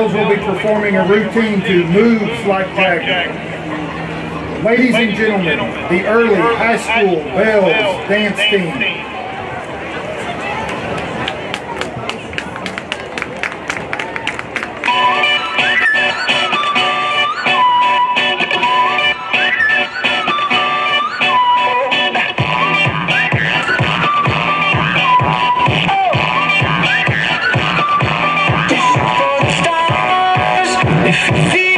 will be performing a routine to Moves Like Jagger. Ladies and gentlemen, the early high school Bells dance team. If you feel